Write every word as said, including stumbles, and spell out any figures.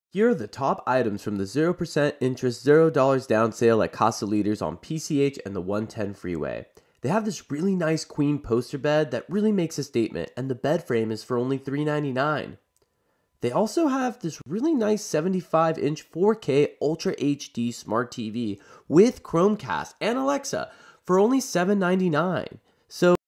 Here are the top items from the zero percent interest, zero dollars down sale at Casa Leaders on P C H and the one ten Freeway. They have this really nice queen poster bed that really makes a statement, and the bed frame is for only three ninety-nine. They also have this really nice seventy-five inch four K Ultra H D Smart T V with Chromecast and Alexa for only seven ninety-nine. So